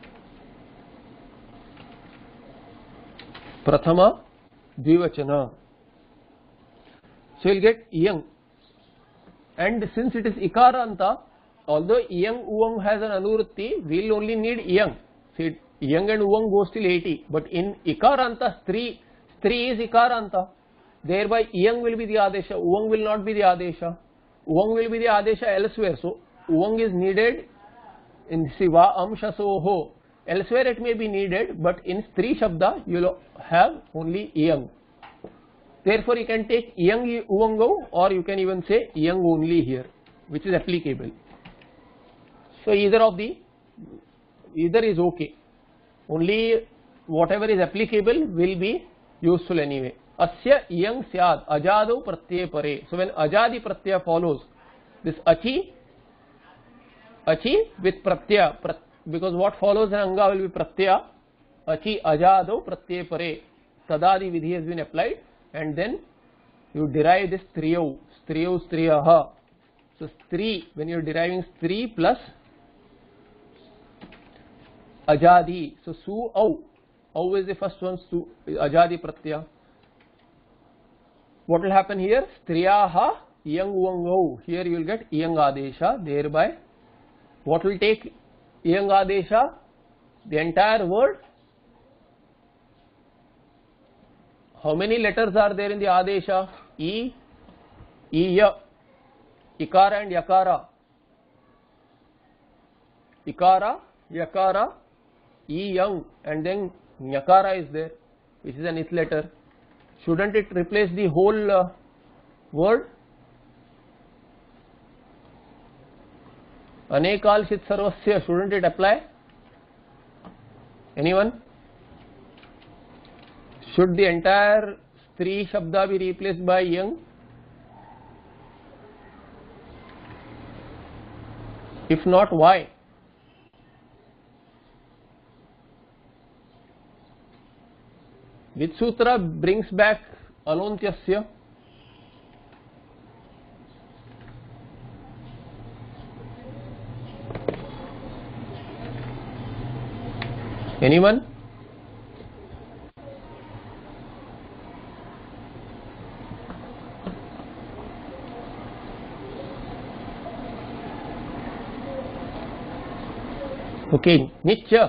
Prathama, Dvivachana. So you will get iyang. And since it is ikaranta, although iyang uang has an anuvritti, we will only need iyang. See, iyang and uang goes till 80. But in ikaranta, stri is ikaranta. Thereby iyang will be the adesha, uang will not be the adesha. Uang will be the adesha elsewhere. So Uvang is needed in Siva Amshasoho. Elsewhere it may be needed, but in Stri Shabda you will have only Iyang. Therefore you can take Iyang Uvangau, or you can even say Iyang only here, which is applicable. So either is okay. Only whatever is applicable will be useful anyway. Asya Iyang Syad Ajado Pratyaya Pare. So when Ajadi Pratyaya follows, this Achi with Pratyaya, because what follows in Anga will be Pratyaya. Achi Ajado Pratyaya Pare. Tadadi Vidhi has been applied, and then you derive this Striyau, Striyaha. So Stri, when you are deriving Stri plus Ajadi, so Su Au. Au is the first one, Su Ajadi Pratyaya. What will happen here? Striyaha Iyang Uvangau. Here you will get Iyang Adesha. Thereby, what will take Iyang Adesha? The entire word. How many letters are there in the Adesha? E, Ya, Ikara and Yakara. Ikara, Yakara, Iyang, and then Nyakara is there, which is an ith letter. Shouldn't it replace the whole word? Anekal Shit Sarvasya, shouldn't it apply? Anyone? Should the entire Stri Shabda be replaced by Iyang? If not, why? Which sutra brings back Alontyasya? Anyone? Okay, Nitya.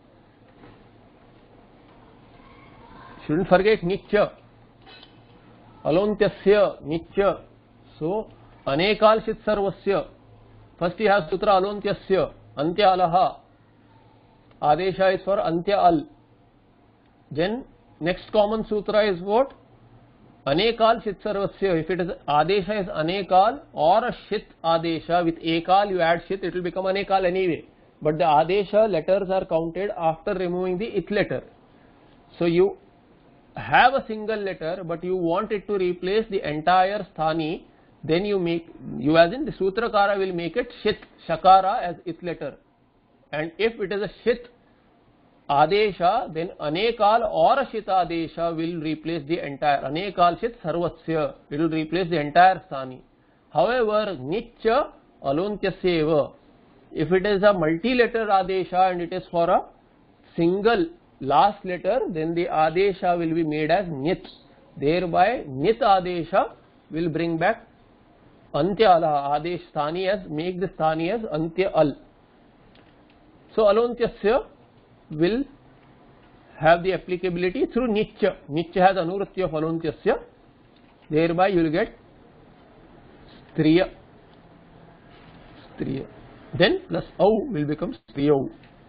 Shouldn't forget Nitya. Alontyasya, Nitya. So, Anekalshit Sarvasya. First you have Sutra Alontyasya, Antya Alaha. Adesha is for Antya Al. Then, next common Sutra is what? Anekal Shit Sarvasya. If it is Adesha is Anekal or a Shit Adesha, with Ekal you add Shit, it will become Anekal anyway. But the Adesha letters are counted after removing the ith letter. So you have a single letter, but you want it to replace the entire Sthani, then you as in the Sutrakara will make it Shit, Shakara as ith letter. And if it is a Shit Adesha, then Anekal or a Shit Adesha will replace the entire, Anekal Shit Sarvasya, it will replace the entire Sthani. However, Nitya Alontyaseva, if it is a multi-letter Adesha and it is for a single last letter, then the Adesha will be made as Nit. Thereby, Nit Adesha will bring back Antya Alaha, Adesh Sthani as, make the Sthani as Antya Al. So, Alontyasya will have the applicability through Nitya. Nitya has Anuvritti of Alontyasya. Thereby, you will get Striya. Striya. Then plus Au will become Striyau.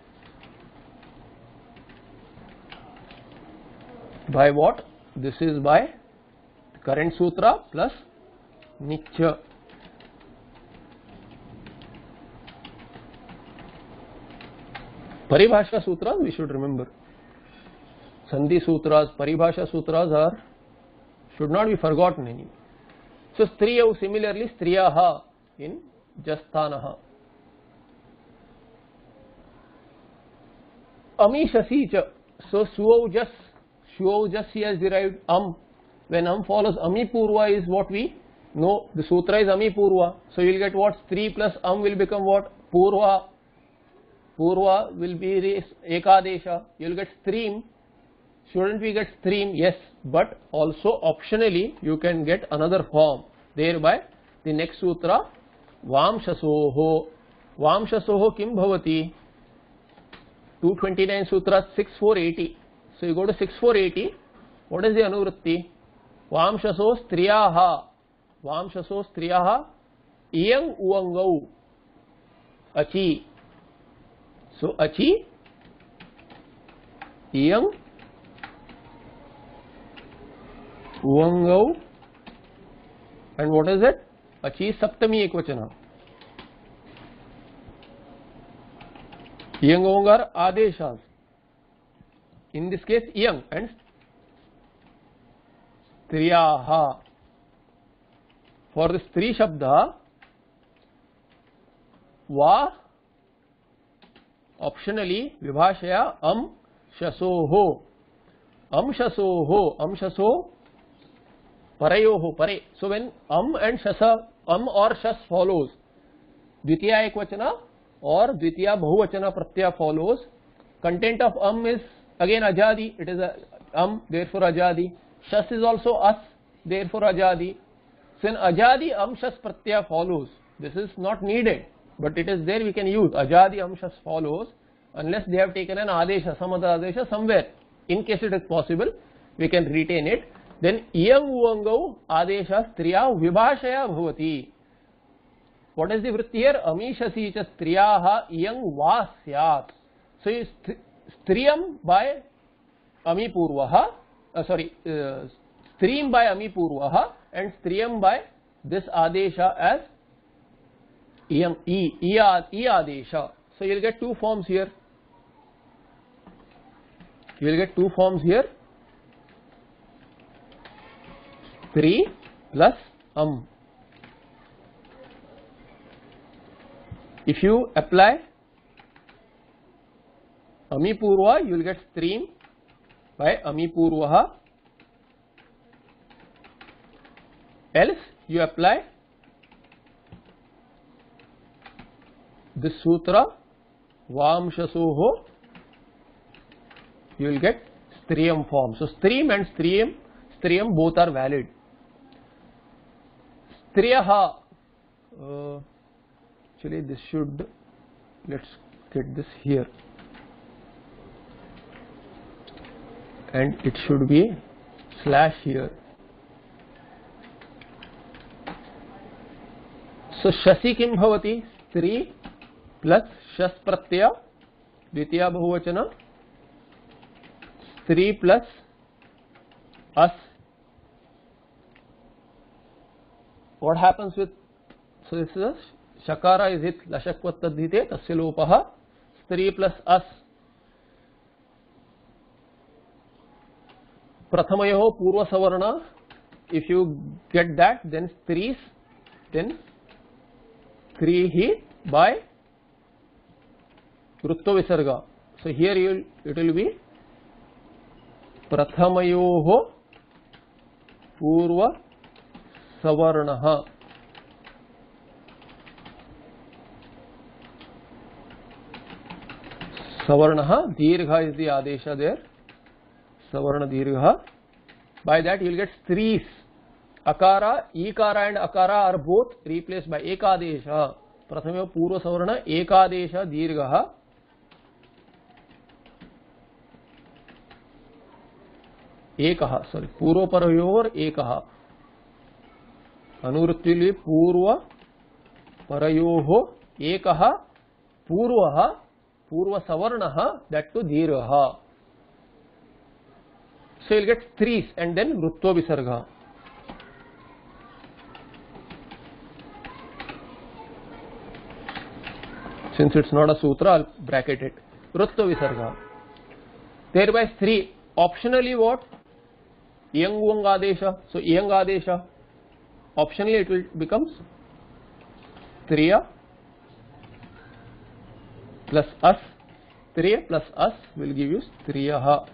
By what? This is by the current sutra plus Nitya. Paribhasha sutras we should remember. Sandhi sutras, Paribhasha sutras should not be forgotten anyway. So Striyau, similarly Striyaha in Jasthanaha. Amishasicha. So Suau Jas he has derived When follows Ami Purva is what we know. The sutra is Ami Purva. So you will get what? 3 plus will become what? Purva. Purva will be Ekadesha. You will get stream. Shouldn't we get stream? Yes. But also optionally you can get another form. Thereby the next sutra Vamshasoho. Vamshasoho Kim Bhavati. 229 sutra 6480. So you go to 6480. What is the Anuvritti? Vamshaso Striyaha. Vamshaso Striyaha Iyang Uvangau. achi. So achi, iyang, uvangau, and what is it? Achi saptami ekvachana. Iyang uvang are adeshas. In this case, iyang and striyaha. For this three shabda, va optionally vibhashaya shasoho. Shaso parayoho pare. So when and shasa, or shas follows dvitiya ekvachana or dvitiya bahuvachana pratyaya follows, content of is again ajadi, it is a therefore ajadi. Shas is also as, therefore ajadi. So in ajadi shas pratyaya follows. This is not needed, but it is there, we can use ajadi shas follows unless they have taken an adesha, some other adesha somewhere. In case it is possible, we can retain it. Then iyang uvangau adesha striya vibhashaya bhavati. What is the vritti here? Amishasi cha striyaha iyang va syat. So striyam by ami purvaha, stream by ami purvaha and striyam by this adesha as iyam i adesha. So you will get two forms here. You will get two forms here. 3 plus If you apply ami purva, you will get stream by ami purvaha. Else you apply this sutra vamshasoho, you will get striyam form. So stream and striyam both are valid. Striyaha, actually this should, let's get this here, and it should be slash here. So shasi kim bhavati? Stri plus shas pratyaya dvitiya bahuvachana, stri plus as. What happens with, so this is a shakara is it lashakvat tadhite tasya lopaha, stri plus as. Prathamayoho purva savarna, if you get that, then stris, then krihi by rutto visarga. So here it will be prathamayoho purva savarnaha. Savarnaha, dirgha is the adesha there. Savarna dirgha. By that you will get stris. Akara, ikara and akara are both replaced by ekadesha. Prathamayo purva savarna ekadesha dirgha. Ekaha, sorry, purva parayor ekaha. Anuvritti will be purva parayoho ekaha purvaha purva savarnaha, that to dirgha. So you will get stris and then rutto visarga. Since it's not a sutra, I'll bracket it. Rutto visarga. Thereby three. Optionally what? Iyang uvang adesha. So iyang adesha. Optionally it will becomes striya plus as. Striya plus as will give you striyaha.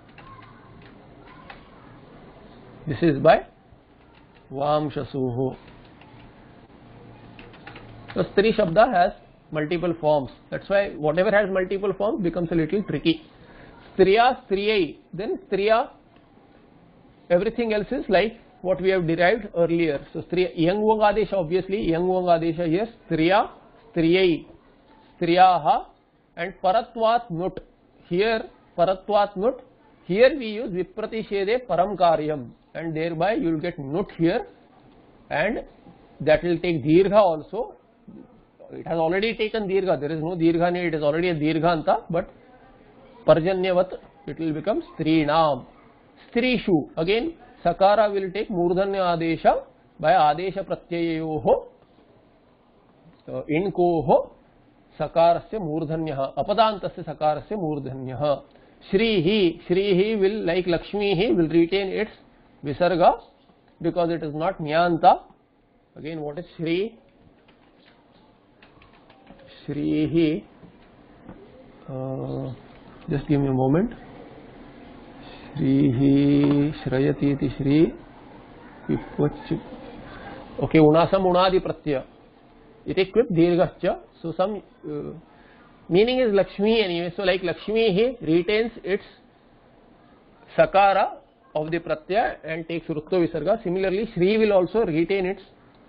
This is by vamshasuho. So stri shabda has multiple forms. That's why whatever has multiple forms becomes a little tricky. Striya, striyai, then striya, everything else is like what we have derived earlier. So striya, iyang uvang adesha, obviously iyang uvang adesha here, striya, striyai, striyaha, and paratvat nut. Here paratvat nut, here we use vipratishede param karyam, and thereby you will get nut here, and that will take dirgha also. it has already taken dirgha, there is no dirgha need, it is already a dirghanta, but parjanyavat it will become strinam. Strishu, again sakara will take murdhanya adesha by adesha pratyayoho inkoho sakarasya murdhanyah apadantasya sakarasya murdhanyah. Shrihi will, like Lakshmi, will retain its visarga because it is not nyanta. Again, what is Shri? Shrihi, just give me a moment. Shrihi, Shrayati iti Shri, Vipvach. Okay, Unasam Unadi Pratyaya. It equipped Dirghascha. So some meaning is Lakshmi anyway. So like Lakshmi, he retains its sakara of the pratyaya and takes rutto visarga. Similarly, Shri will also retain its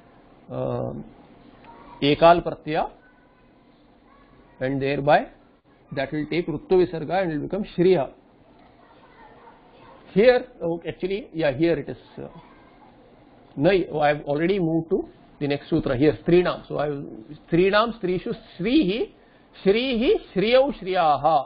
ekal pratyaya and thereby that will take rutto visarga and will become Shriya. Here, actually, yeah, here it is. No, I have already moved to the next sutra here, Strinam. So I have Strinam, Strishu, Shrihi, Shrihi, Shriyau, Shriyaha.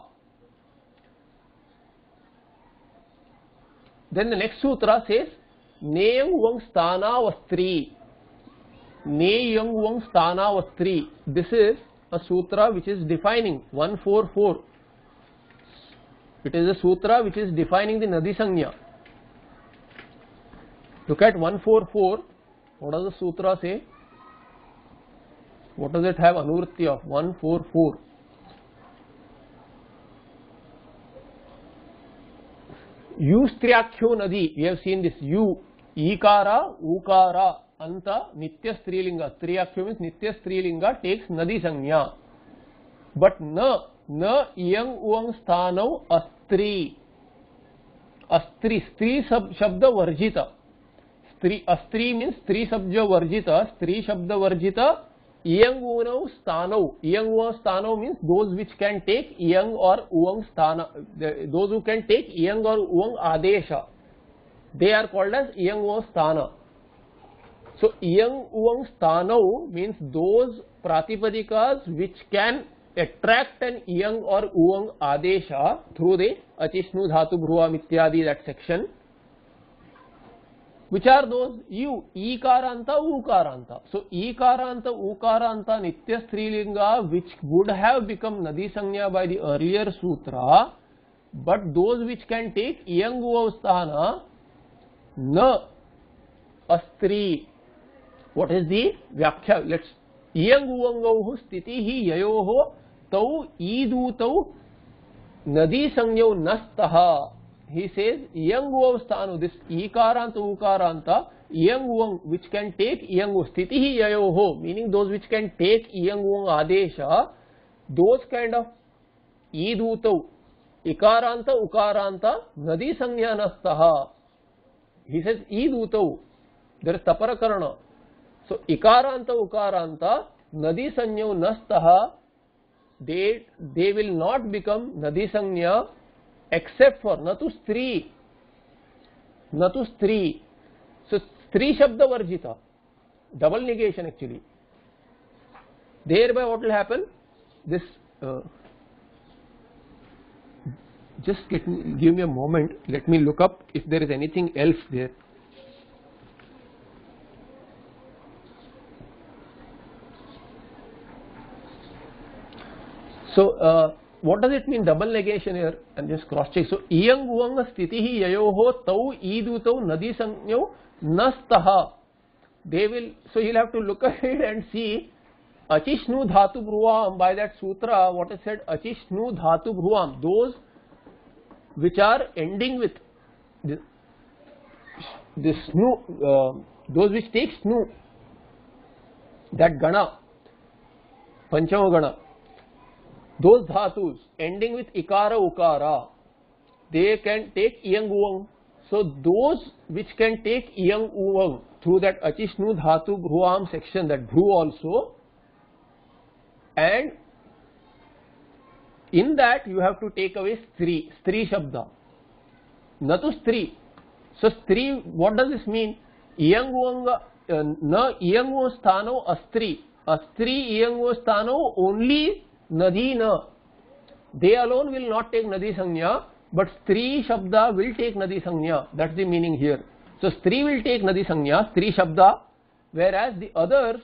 Then the next sutra says, Neyang Vang Sthana Vastri. Neyang Vang Sthana Vastri. This is a sutra which is defining 144. It is a sutra which is defining the Nadi Sanya. Look at 144. What does the sutra say? What does it have anuvritti of? 144. Yustriakhyo Nadi. We have seen this. Yu, Ikara, Ukara, Anta, Nitya Strilinga. Striakhyo means Nitya Strilinga takes Nadi Sanya. But na iyang uang sthanau astri. Astri. Stri shabda varjita. Astri means Stri Sabja Varjita, Stri Shabda Varjita, Iyang Unau Sthanau. Iyang Uang Sthanau means those which can take Iyang or Uang Sthana, those who can take Iyang or Uang Adesha. They are called as Iyang Uang Sthana. So Iyang Uang Sthanau means those Pratipadikas which can attract an Iyang or Uang Adesha through the Achishnu Dhatu Bhruvam Ityadi, that section. Which are those? You, Ikaranta, Ukaranta. So, Ikaranta, Ukaranta, Nitya Strilinga, which would have become Nadi Sanya by the earlier sutra, but those which can take Iyang Uvasthana, Na, Astri. What is the Vyakhya? Let's, Iyang Uvangauhu Stitihi Yayoho, Tau, Idutau, Nadi Sanyau Nastaha. He says, Iyang Uvasthanu, this Ikaranta, Ukaranta, Iyang Uvang, which can take Iyang Uv, Stitihi Yayoho, meaning those which can take Iyang Uvang Adesha, those kind of Idutau, Ikaranta, Ukaranta, Nadi Sanya Nastaha. He says, Idutau, there is Tapara Karana. So, Ikaranta, Ukaranta, Nadi Sanyau Nastaha, they will not become Nadi Sanya except for Natu Stri. Natu Stri. So, Stri Shabda Varjita. Double negation actually. Thereby what will happen? This, just give me a moment. Let me look up if there is anything else there. So, what does it mean double negation here? And just cross check. So, Iyang Uvanga Stitihi Yayoho Tau Idutau Nadi Sanyau Nastaha. They will, so you'll have to look at it and see Achishnu Dhatu Bhruvam, by that sutra, what is said, Achishnu Dhatu Bhruvam, those which are ending with this snu, those which take snu, that gana, Panchama gana. Those dhatus ending with ikara ukara, they can take iyang uvang. So those which can take iyang uvang through that achishnu dhatu bhruvam section, that bhru also, and in that you have to take away stri shabda, natu stri. So stri, what does this mean? Iyang uvanga na iyang uv sthano astri. Astri Iyango Stano only Nadina. They alone will not take Nadi Sanya, but Stri Shabda will take Nadi Sanya. That's the meaning here. So Stri will take Nadi Sanya, Stri Shabda, whereas the others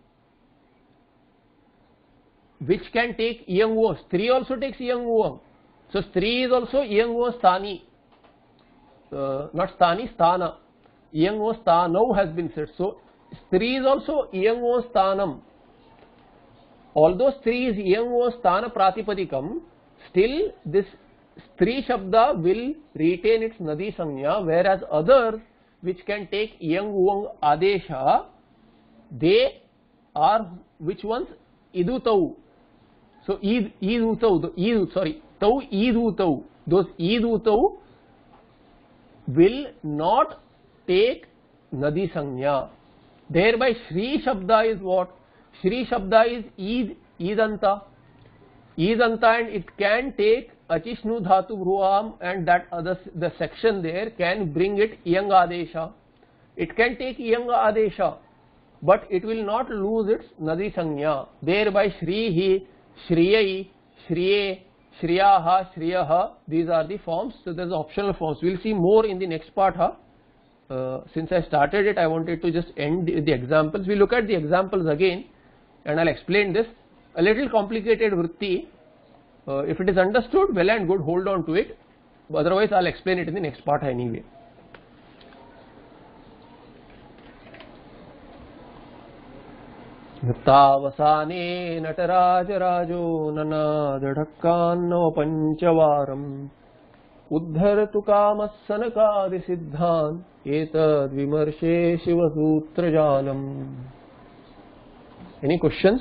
which can take Iyango, Stri also takes Iyango. So Stri is also Iyango Stani. Not Stani, Stana. Iyango Stano has been said. So Stri is also Iyango Stanam. Although Stri is Iyango Stana Pratipadikam, still this Stri Shabda will retain its Nadi Sanya, whereas others which can take Iyanguang Adesha, they are which ones? Idutau. So Idutau, sorry, Tau Idutau. Those Idutau will not take Nadi Sanya. Thereby Shri Shabda is what? Shri Shabda is Idanta. Idanta, and it can take Achishnu Dhatu Bhruam, and that other, the section there can bring it Iyanga Adesha. It can take Iyanga Adesha, but it will not lose its Nadi Sanya. Thereby Shrihi, Shriyai, Shriye, Shriyaha, Shriyaha, these are the forms. So there is optional forms. We will see more in the next part. Since I started it, I wanted to just end the examples. We look at the examples again, and I'll explain this. A little complicated vritti. If it is understood, well and good, hold on to it. Otherwise, I'll explain it in the next part anyway. Tavasane Nataraj Rajo Nanadadakkanno Panchavaram Uddharatu Kamassanakadi Siddhan Etad Vimarshe Shiva Sutra Jalam. Any questions?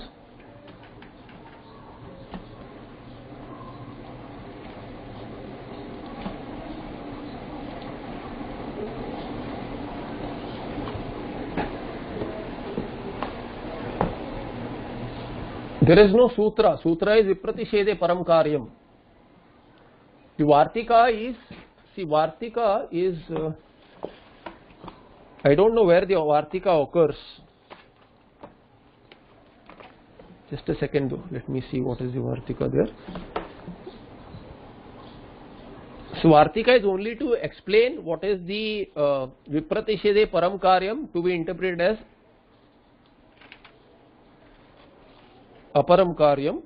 There is no sutra. Sutra is Vipratishede Param Karyam. The Vartika is, see, Vartika is, I don't know where the Vartika occurs. Just a second though, let me see what is the Vartika there. So Vartika is only to explain what is the Vipratishede Param Karyam, to be interpreted as Aparam Karyam.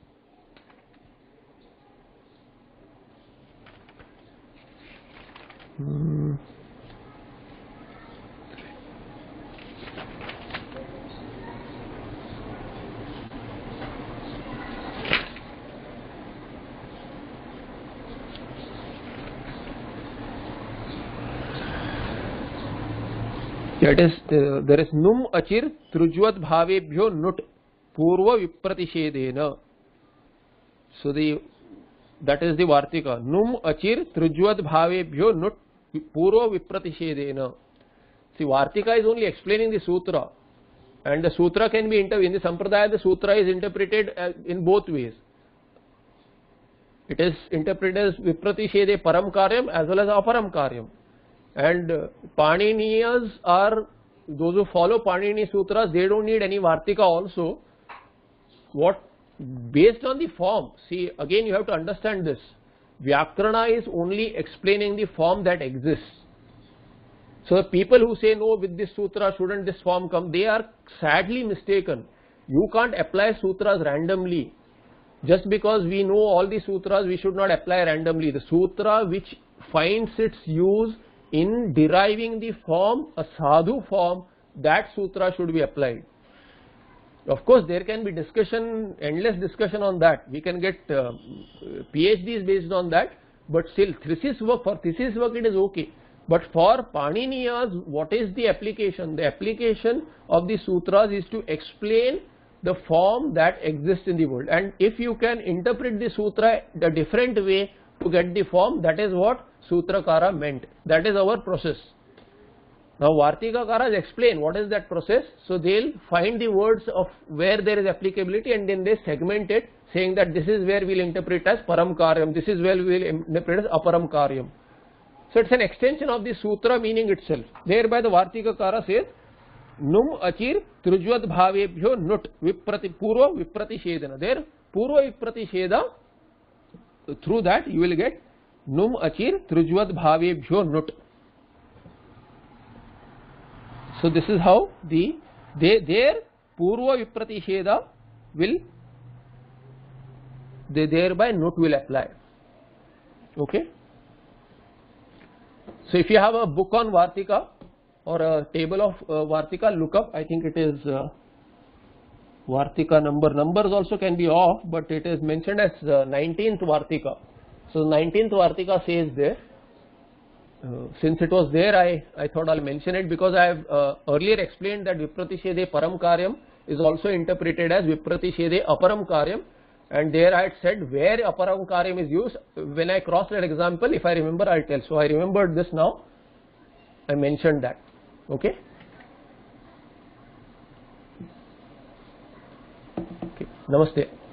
That is, there is Num Achir Trujvat Bhavebhyo Nut Purva Vipratishedena. So that is the Vartika. Num Achir Trujvat Bhavebhyo Nut Purva Vipratishedena. See, Vartika is only explaining the sutra, and the sutra can be in the Sampradaya. The sutra is interpreted in both ways. It is interpreted as Vipratishede Param Karyam as well as Aparam Karyam. And Paniniyas are those who follow Panini Sutras. They don't need any Vartika also. What, based on the form, see, again you have to understand this. Vyakarana is only explaining the form that exists. So the people who say no, with this sutra shouldn't this form come, they are sadly mistaken. You can't apply sutras randomly. Just because we know all the sutras, we should not apply randomly. The sutra which finds its use in deriving the form, a sadhu form, that sutra should be applied. Of course, there can be discussion, endless discussion on that. We can get PhDs based on that, but still thesis work, for thesis work it is okay. But for Paniniyas, what is the application? The application of the sutras is to explain the form that exists in the world. And if you can interpret the sutra a different way to get the form, that is what Sutrakara meant. That is our process. Now Vartikakaras explain what is that process. So they'll find the words of where there is applicability, and then they segment it, saying that this is where we'll interpret as Param Karyam, this is where we'll interpret as Aparam Karyam. So it's an extension of the sutra meaning itself. Thereby the Vartikakara says num achir trujvad bhavebhyo nut viprati purva vipratisedana. There purva vipratiseda, through that you will get num achir trujvad bhavebhyo nut. So this is how their purva vipratiseda will, thereby nut will apply. Okay. So if you have a book on Vartika or a table of Vartika, look up. I think it is Vartika numbers also can be off, but it is mentioned as 19th Vartika. So 19th Vartika says there. Since it was there, I thought I'll mention it, because I have earlier explained that Vipratishede Param Karyam is also interpreted as Vipratishede Aparam Karyam, and there I had said where Aparam Karyam is used. When I cross that example, if I remember, I'll tell. So I remembered this now. I mentioned that. Okay. Okay. Namaste.